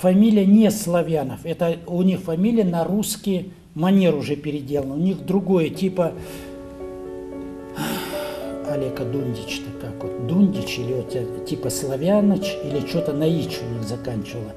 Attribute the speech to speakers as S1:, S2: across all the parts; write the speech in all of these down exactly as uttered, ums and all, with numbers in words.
S1: фамилия не Славянов, это у них фамилия на русский манер уже переделана. У них другое, типа Олега Дундич, как вот, Дундич или вот, типа Славяныч, или что-то на ич у них заканчивало.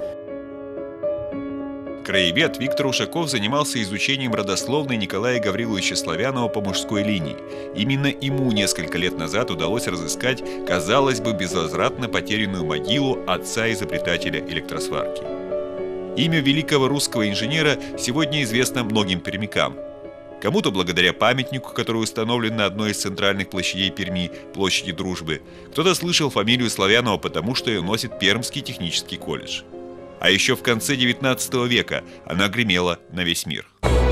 S2: Краевед Виктор Ушаков занимался изучением родословной Николая Гавриловича Славянова по мужской линии. Именно ему несколько лет назад удалось разыскать, казалось бы, безвозвратно потерянную могилу отца-изобретателя электросварки. Имя великого русского инженера сегодня известно многим пермякам. Кому-то благодаря памятнику, который установлен на одной из центральных площадей Перми, площади Дружбы. Кто-то слышал фамилию Славянова потому, что ее носит Пермский технический колледж. А еще в конце девятнадцатого века она гремела на весь мир.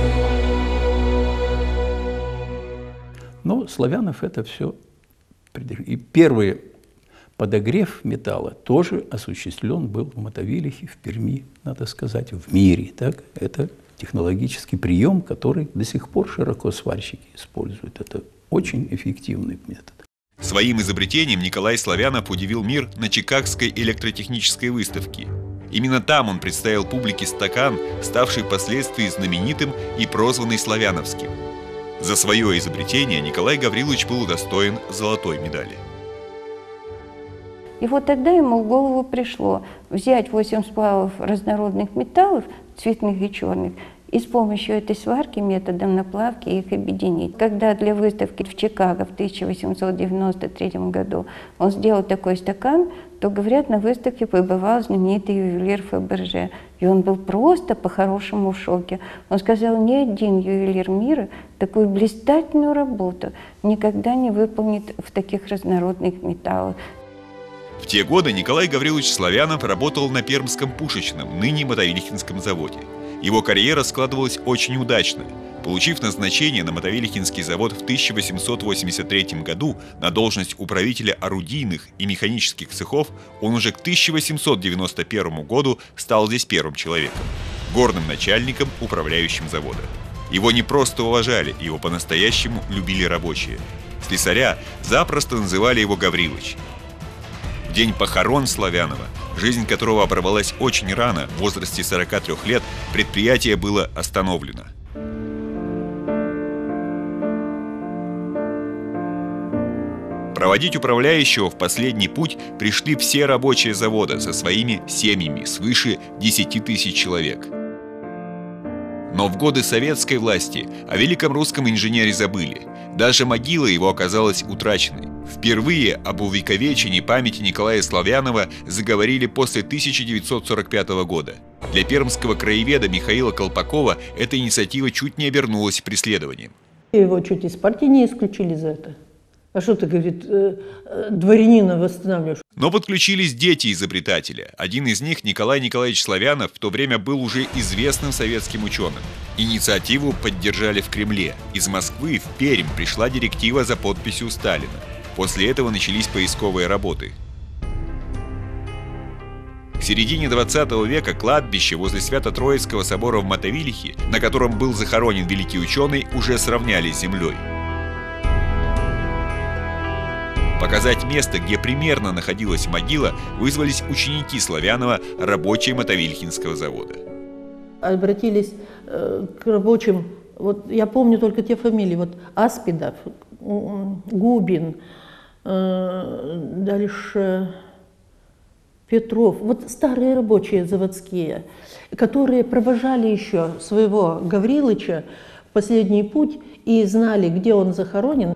S3: Ну, Славянов это все. И первый подогрев металла тоже осуществлен был в Мотовилихе, в Перми, надо сказать, в мире. Так? Это технологический прием, который до сих пор широко сварщики используют. Это очень эффективный метод.
S2: Своим изобретением Николай Славянов удивил мир на Чикагской электротехнической выставке. Именно там он представил публике стакан, ставший впоследствии знаменитым и прозванный славяновским. За свое изобретение Николай Гаврилович был удостоен золотой медали.
S4: И вот тогда ему в голову пришло взять восемь сплавов разнородных металлов, цветных и черных, и с помощью этой сварки, методом наплавки, их объединить. Когда для выставки в Чикаго в тысяча восемьсот девяносто третьем году он сделал такой стакан, то, говорят, на выставке побывал знаменитый ювелир Фаберже. И он был просто по-хорошему в шоке. Он сказал, ни один ювелир мира такую блистательную работу никогда не выполнит в таких разнородных металлах.
S2: В те годы Николай Гаврилович Славянов работал на Пермском пушечном, ныне Мотовилихинском заводе. Его карьера складывалась очень удачно. Получив назначение на Мотовилихинский завод в тысяча восемьсот восемьдесят третьем году на должность управителя орудийных и механических цехов, он уже к тысяча восемьсот девяносто первому году стал здесь первым человеком, горным начальником, управляющим завода. Его не просто уважали, его по-настоящему любили рабочие. Слесаря запросто называли его Гаврилыч. В день похорон Славянова, жизнь которого оборвалась очень рано, в возрасте сорока трёх лет, предприятие было остановлено. Проводить управляющего в последний путь пришли все рабочие завода со своими семьями, свыше десяти тысяч человек. Но в годы советской власти о великом русском инженере забыли. Даже могила его оказалась утраченной. Впервые об увековечении памяти Николая Славянова заговорили после тысяча девятьсот сорок пятого года. Для пермского краеведа Михаила Колпакова эта инициатива чуть не обернулась преследованием.
S5: Его чуть из партии не исключили за это. А что ты, говорит, дворянина восстанавливаешь?
S2: Но подключились дети изобретателя. Один из них, Николай Николаевич Славянов, в то время был уже известным советским ученым. Инициативу поддержали в Кремле. Из Москвы в Пермь пришла директива за подписью Сталина. После этого начались поисковые работы. К середине двадцатого века кладбище возле Свято-Троицкого собора в Мотовилихе, на котором был захоронен великий ученый, уже сравняли с землей. Показать место, где примерно находилась могила, вызвались ученики Славянова, рабочие Мотовилихинского завода.
S5: Обратились э, к рабочим, вот я помню только те фамилии, вот Аспидов, Губин, э, дальше Петров, вот старые рабочие заводские, которые провожали еще своего Гаврилыча в последний путь и знали, где он захоронен.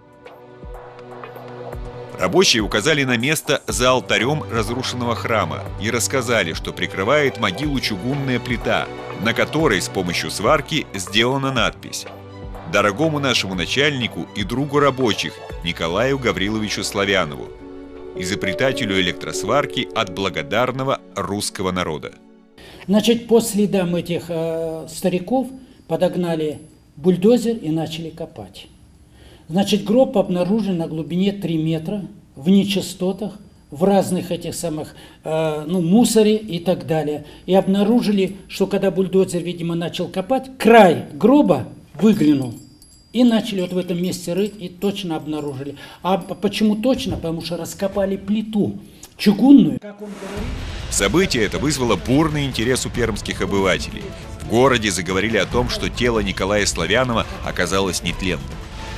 S2: Рабочие указали на место за алтарем разрушенного храма и рассказали, что прикрывает могилу чугунная плита, на которой с помощью сварки сделана надпись: «Дорогому нашему начальнику и другу рабочих Николаю Гавриловичу Славянову, изобретателю электросварки от благодарного русского народа».
S1: Значит, по следам этих э, стариков подогнали бульдозер и начали копать. Значит, гроб обнаружен на глубине три метра, в нечистотах, в разных этих самых, э, ну, мусоре и так далее. И обнаружили, что когда бульдозер, видимо, начал копать, край гроба выглянул. И начали вот в этом месте рыть, и точно обнаружили. А почему точно? Потому что раскопали плиту чугунную. Как он говорит?
S2: Событие это вызвало бурный интерес у пермских обывателей. В городе заговорили о том, что тело Николая Славянова оказалось нетленным.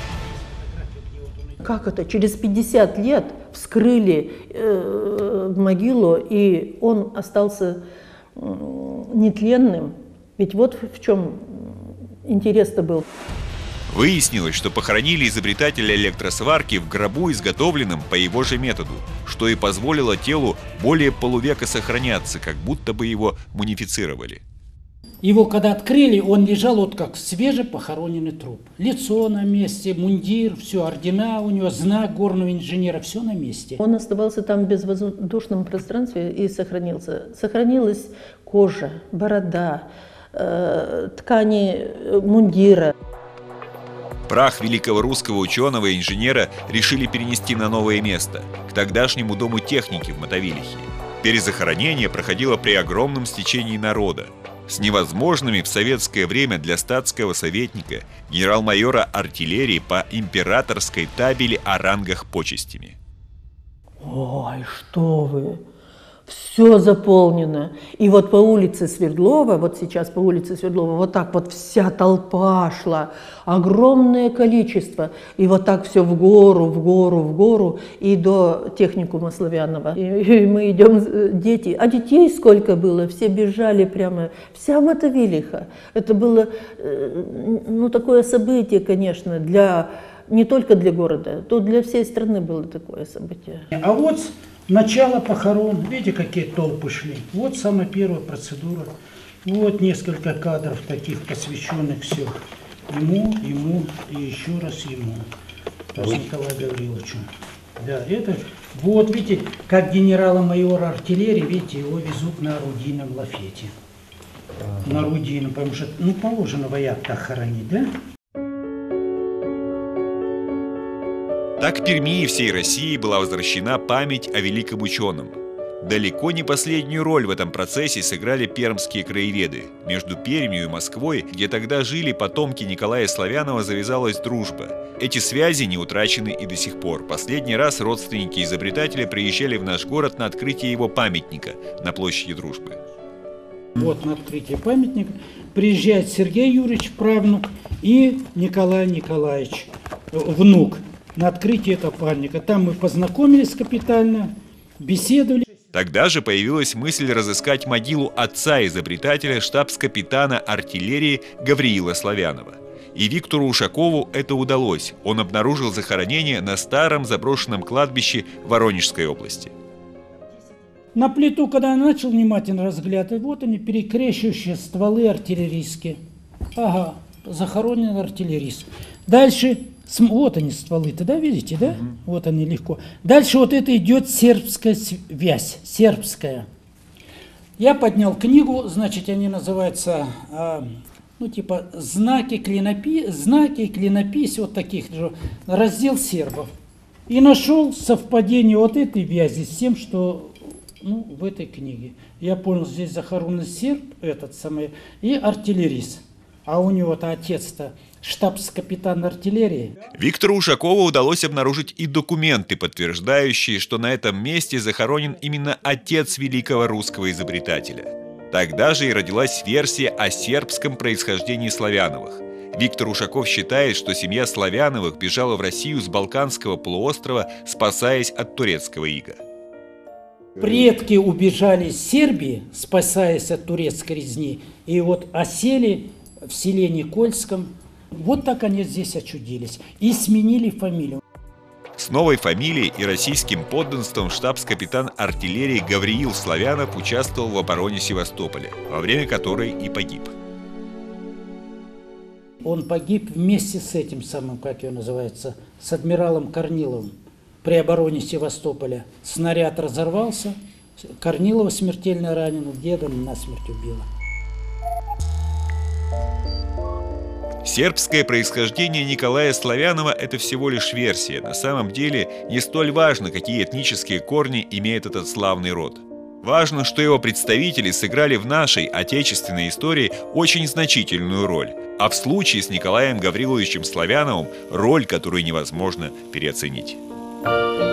S5: Как это? Через пятьдесят лет вскрыли э, могилу, и он остался э, нетленным. Ведь вот в чем интерес-то был.
S2: Выяснилось, что похоронили изобретателя электросварки в гробу, изготовленном по его же методу, что и позволило телу более полувека сохраняться, как будто бы его мумифицировали.
S1: Его когда открыли, он лежал вот как свежепохороненный труп. Лицо на месте, мундир, все, ордена у него, знак горного инженера, все на месте.
S5: Он оставался там в безвоздушном пространстве и сохранился. Сохранилась кожа, борода, э, ткани мундира.
S2: Прах великого русского ученого и инженера решили перенести на новое место, к тогдашнему дому техники в Мотовилихе. Перезахоронение проходило при огромном стечении народа, с невозможными в советское время для статского советника, генерал-майора артиллерии по императорской табели о рангах почестями.
S5: Ой, что вы! Все заполнено. И вот по улице Свердлова, вот сейчас по улице Свердлова, вот так вот вся толпа шла, огромное количество. И вот так все в гору, в гору, в гору, и до техникума Славянова. И, и мы идем, дети, а детей сколько было, все бежали прямо, вся Мотовилиха. Это было, ну, такое событие, конечно, для, не только для города, то для всей страны было такое событие.
S1: А вот начало похорон, видите, какие толпы шли. Вот самая первая процедура. Вот несколько кадров таких, посвященных все ему, ему и еще раз ему. То есть Николаю Гавриловичу. Да, это, вот видите, как генерала-майора артиллерии, видите, его везут на орудийном лафете. Ага. На орудийном, потому что, ну, положено вояк так хоронить, да?
S2: Так Перми и всей России была возвращена память о великом ученом. Далеко не последнюю роль в этом процессе сыграли пермские краеведы. Между Пермью и Москвой, где тогда жили потомки Николая Славянова, завязалась дружба. Эти связи не утрачены и до сих пор. Последний раз родственники изобретателя приезжали в наш город на открытие его памятника на площади Дружбы.
S1: Вот на открытие памятника приезжает Сергей Юрьевич, правнук, и Николай Николаевич, внук, на открытие этого памятника. Там мы познакомились капитально, беседовали.
S2: Тогда же появилась мысль разыскать могилу отца изобретателя, штабс-капитана артиллерии Гавриила Славянова. И Виктору Ушакову это удалось. Он обнаружил захоронение на старом заброшенном кладбище Воронежской области.
S1: На плиту, когда я начал внимательно разглядывать, вот они, перекрещивающие стволы артиллерийские. Ага, захоронен артиллерист. Дальше, вот они стволы-то, да, видите, да? Угу. Вот они легко. Дальше вот это идет сербская связь, сербская. Я поднял книгу, значит, они называются, а, ну, типа, знаки, клинопи... знаки, клинопись, вот таких же, раздел сербов. И нашел совпадение вот этой вязи с тем, что, ну, в этой книге. Я понял, здесь захоронен серб, этот самый, и артиллерист. А у него-то отец-то штабс-капитан артиллерии.
S2: Виктору Ушакову удалось обнаружить и документы, подтверждающие, что на этом месте захоронен именно отец великого русского изобретателя. Тогда же и родилась версия о сербском происхождении Славяновых. Виктор Ушаков считает, что семья Славяновых бежала в Россию с Балканского полуострова, спасаясь от турецкого ига.
S1: Предки убежали из Сербии, спасаясь от турецкой резни, и вот осели в селе Никольском. Вот так они здесь очудились и сменили фамилию.
S2: С новой фамилией и российским подданством штабс-капитан артиллерии Гавриил Славянов участвовал в обороне Севастополя, во время которой и погиб.
S1: Он погиб вместе с этим самым, как его называется, с адмиралом Корниловым при обороне Севастополя. Снаряд разорвался, Корнилова смертельно ранен, деда насмерть убило.
S2: Сербское происхождение Николая Славянова – это всего лишь версия. На самом деле не столь важно, какие этнические корни имеет этот славный род. Важно, что его представители сыграли в нашей отечественной истории очень значительную роль. А в случае с Николаем Гавриловичем Славяновым – роль, которую невозможно переоценить.